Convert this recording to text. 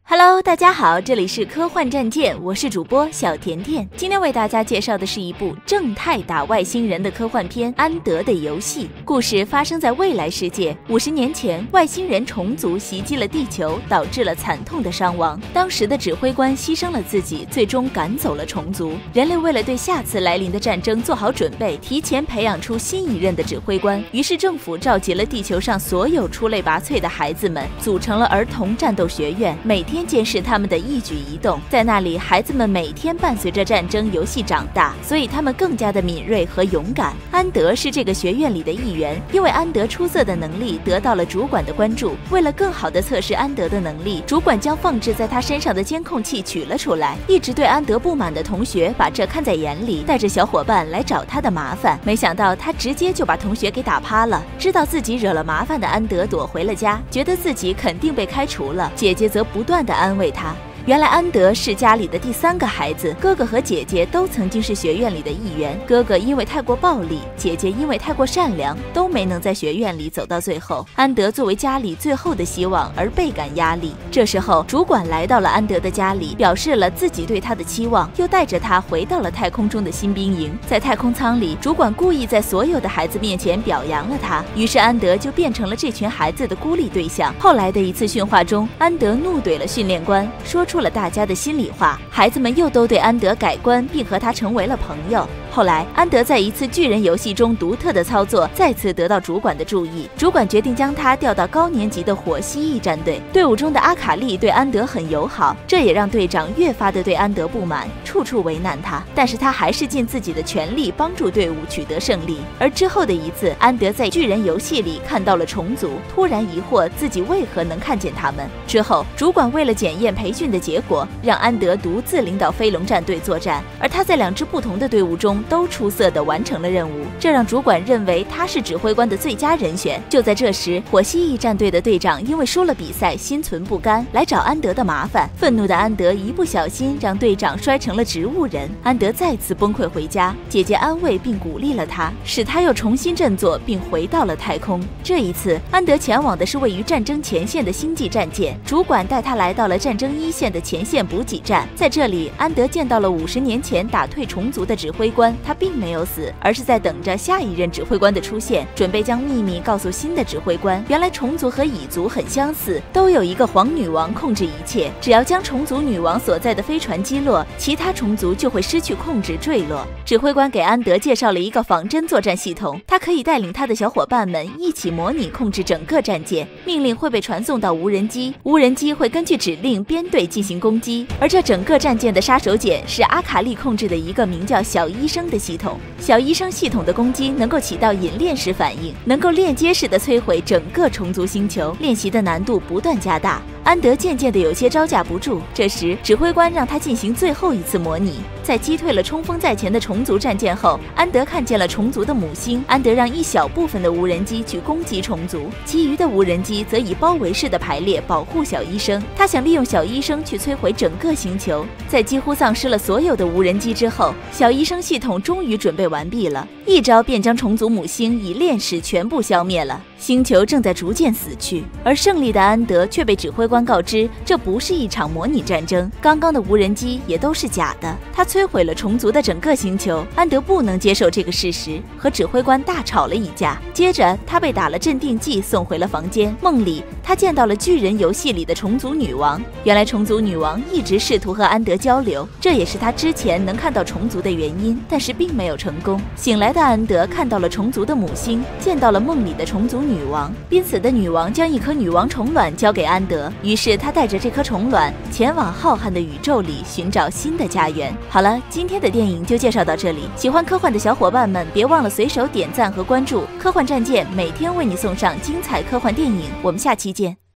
Hello， 大家好，这里是科幻战舰，我是主播小甜甜。今天为大家介绍的是一部正太打外星人的科幻片《安德的游戏》。故事发生在未来世界，50年前，外星人虫族袭击了地球，导致了惨痛的伤亡。当时的指挥官牺牲了自己，最终赶走了虫族。人类为了对下次来临的战争做好准备，提前培养出新一任的指挥官。于是政府召集了地球上所有出类拔萃的孩子们，组成了儿童战斗学院，每天监视他们的一举一动。在那里，孩子们每天伴随着战争游戏长大，所以他们更加的敏锐和勇敢。安德是这个学院里的一员，因为安德出色的能力得到了主管的关注。为了更好地测试安德的能力，主管将放置在他身上的监控器取了出来。一直对安德不满的同学把这看在眼里，带着小伙伴来找他的麻烦。没想到他直接就把同学给打趴了。知道自己惹了麻烦的安德躲回了家，觉得自己肯定被开除了。姐姐则不断地安慰他。原来安德是家里的第3个孩子，哥哥和姐姐都曾经是学院里的一员。哥哥因为太过暴力，姐姐因为太过善良，都没能在学院里走到最后。安德作为家里最后的希望而倍感压力。这时候，主管来到了安德的家里，表示了自己对他的期望，又带着他回到了太空中的新兵营。在太空舱里，主管故意在所有的孩子面前表扬了他，于是安德就变成了这群孩子的孤立对象。后来的一次训话中，安德怒怼了训练官，说出了大家的心里话，孩子们又都对安德改观，并和他成为了朋友。后来，安德在一次巨人游戏中独特的操作再次得到主管的注意，主管决定将他调到高年级的火蜥蜴战队。队伍中的阿卡丽对安德很友好，这也让队长越发的对安德不满，处处为难他。但是他还是尽自己的全力帮助队伍取得胜利。而之后的一次，安德在巨人游戏里看到了虫族，突然疑惑自己为何能看见他们。之后，主管为了检验培训的结果，让安德独自领导飞龙战队作战，而他在2支不同的队伍中都出色地完成了任务，这让主管认为他是指挥官的最佳人选。就在这时，火蜥蜴战队的队长因为输了比赛，心存不甘，来找安德的麻烦。愤怒的安德一不小心让队长摔成了植物人，安德再次崩溃回家。姐姐安慰并鼓励了他，使他又重新振作，并回到了太空。这一次，安德前往的是位于战争前线的星际战舰，主管带他来到了战争一线的前线补给站。在这里，安德见到了50年前打退虫族的指挥官，他并没有死，而是在等着下一任指挥官的出现，准备将秘密告诉新的指挥官。原来虫族和蚁族很相似，都有一个黄女王控制一切，只要将虫族女王所在的飞船击落，其他虫族就会失去控制坠落。指挥官给安德介绍了一个仿真作战系统，他可以带领他的小伙伴们一起模拟控制整个战舰，命令会被传送到无人机，无人机会根据指令编队进行攻击。而这整个战舰的杀手锏是阿卡丽控制的一个名叫小医生的系统。小医生系统的攻击能够起到引链式反应，能够链接式的摧毁整个虫族星球，练习的难度不断加大。安德渐渐的有些招架不住，这时指挥官让他进行最后一次模拟。在击退了冲锋在前的虫族战舰后，安德看见了虫族的母星。安德让一小部分的无人机去攻击虫族，其余的无人机则以包围式的排列保护小医生。他想利用小医生去摧毁整个星球。在几乎丧失了所有的无人机之后，小医生系统终于准备完毕了，一招便将虫族母星以链式全部消灭了。星球正在逐渐死去，而胜利的安德却被指挥官告知，这不是一场模拟战争，刚刚的无人机也都是假的。他摧毁了虫族的整个星球，安德不能接受这个事实，和指挥官大吵了一架。接着，他被打了镇定剂，送回了房间。梦里，他见到了巨人游戏里的虫族女王。原来，虫族女王一直试图和安德交流，这也是他之前能看到虫族的原因，但是并没有成功。醒来的安德看到了虫族的母星，见到了梦里的虫族女王。濒死的女王将一颗女王虫卵交给安德，于是他带着这颗虫卵前往浩瀚的宇宙里寻找新的家园。好了，今天的电影就介绍到这里，喜欢科幻的小伙伴们别忘了随手点赞和关注科幻战舰，每天为你送上精彩科幻电影。我们下期见。